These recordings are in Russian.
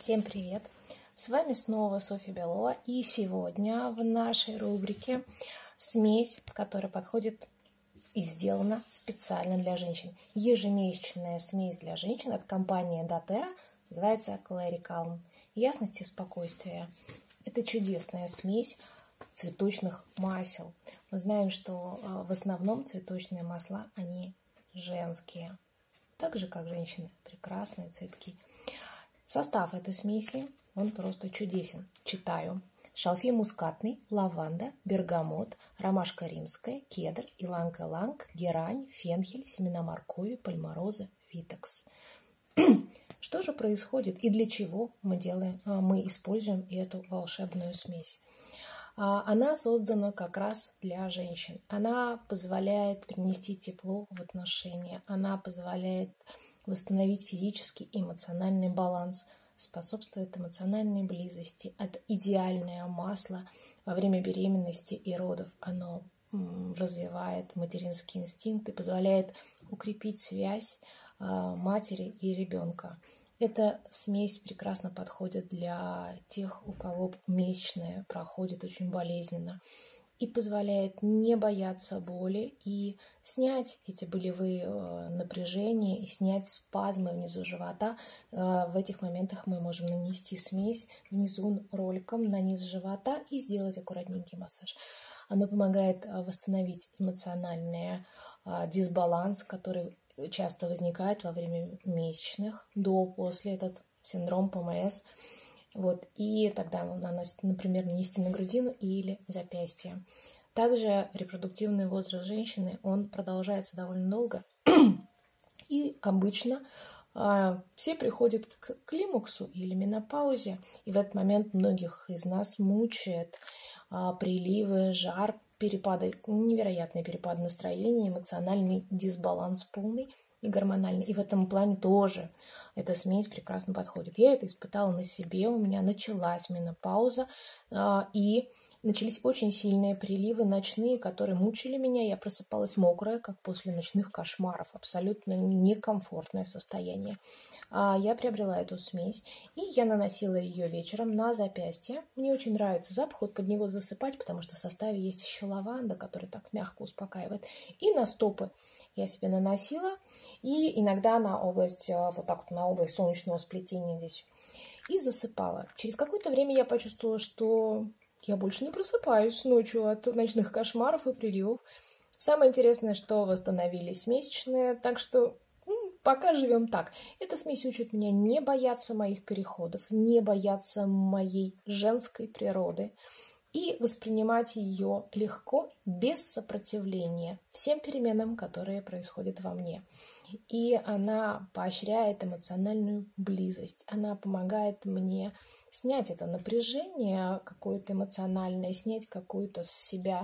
Всем привет! С вами снова Софья Белова, и сегодня в нашей рубрике смесь, которая подходит и сделана специально для женщин. Ежемесячная смесь для женщин от компании doTERRA называется Clary Calm. Ясность и спокойствие. Это чудесная смесь цветочных масел. Мы знаем, что в основном цветочные масла, они женские. Так же, как женщины, прекрасные цветки. Состав этой смеси, он просто чудесен. Читаю. Шалфей мускатный, лаванда, бергамот, ромашка римская, кедр, иланг-иланг, герань, фенхель, семена моркови, пальмороза, витекс. Что же происходит и для чего мы используем эту волшебную смесь? Она создана как раз для женщин. Она позволяет принести тепло в отношения. Она позволяет восстановить физический и эмоциональный баланс, способствует эмоциональной близости. Это идеальное масло во время беременности и родов. Оно развивает материнский инстинкт и позволяет укрепить связь матери и ребенка. Эта смесь прекрасно подходит для тех, у кого месячные проходят очень болезненно, и позволяет не бояться боли и снять эти болевые напряжения и снять спазмы внизу живота. В этих моментах мы можем нанести смесь внизу роликом на низ живота и сделать аккуратненький массаж. Оно помогает восстановить эмоциональный дисбаланс, который часто возникает во время месячных, после этот синдром ПМС. И тогда он наносит, например, нанести на грудину или запястье. Также репродуктивный возраст женщины, он продолжается довольно долго. И обычно все приходят к климаксу или менопаузе. И в этот момент многих из нас мучает приливы, жар, невероятные перепады настроения, эмоциональный дисбаланс полный и гормональный. И в этом плане тоже эта смесь прекрасно подходит. Я это испытала на себе, у меня началась менопауза, и начались очень сильные приливы ночные, которые мучили меня. Я просыпалась мокрая, как после ночных кошмаров. Абсолютно некомфортное состояние. Я приобрела эту смесь, и я наносила ее вечером на запястье. Мне очень нравится запах, под него засыпать, потому что в составе есть еще лаванда, которая так мягко успокаивает. И на стопы я себе наносила, и иногда на область, на область солнечного сплетения здесь. И засыпала. Через какое-то время я почувствовала, что я больше не просыпаюсь ночью от ночных кошмаров и приливов. Самое интересное, что восстановились месячные, так что пока живем так. Эта смесь учит меня не бояться моих переходов, не бояться моей женской природы и воспринимать ее легко, без сопротивления всем переменам, которые происходят во мне. И она поощряет эмоциональную близость. Она помогает мне снять это напряжение какое-то эмоциональное, снять какую-то с себя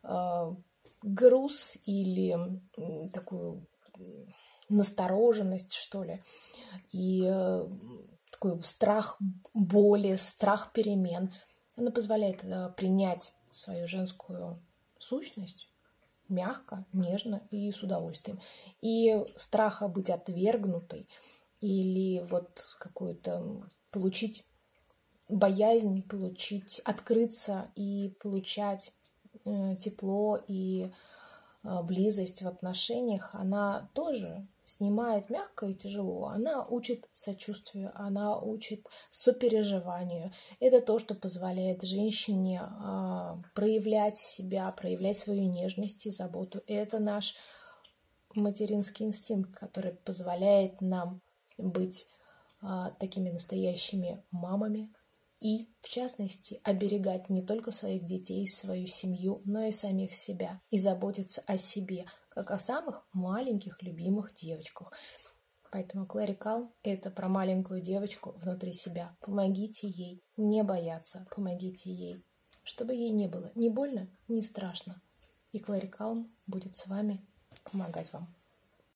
груз или такую настороженность, что ли, и такой страх боли, страх перемен. Она позволяет принять свою женскую сущность мягко, нежно и с удовольствием. И страха быть отвергнутой или какую-то получить боязнь, открыться и получать тепло и близость в отношениях, она тоже снимает мягко и тяжело. Она учит сочувствию, она учит сопереживанию. Это то, что позволяет женщине проявлять себя, проявлять свою нежность и заботу. Это наш материнский инстинкт, который позволяет нам быть такими настоящими мамами и, в частности, оберегать не только своих детей, свою семью, но и самих себя, и заботиться о себе, как о самых маленьких любимых девочках. Поэтому Clary Calm – это про маленькую девочку внутри себя. Помогите ей не бояться, помогите ей, чтобы ей не было ни больно, ни страшно. И Clary Calm будет с вами помогать вам.